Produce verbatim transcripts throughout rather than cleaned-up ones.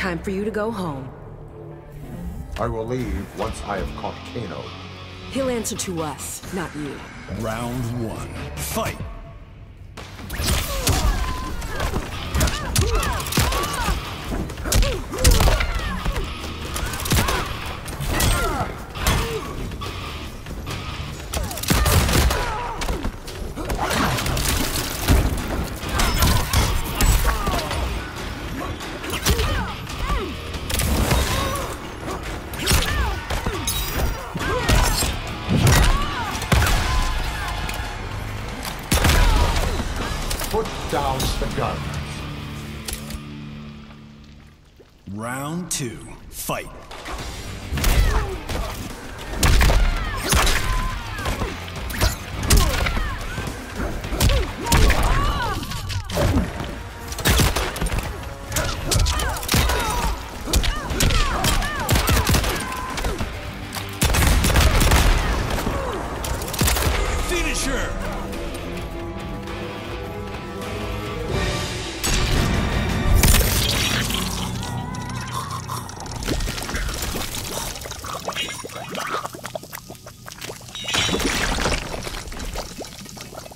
time for you to go home. I will leave once I have caught Kano. He'll answer to us, not you. Round one. Fight! Put down the gun. Round two. Fight! Finisher!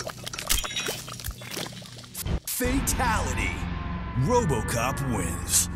Fatality. RoboCop wins.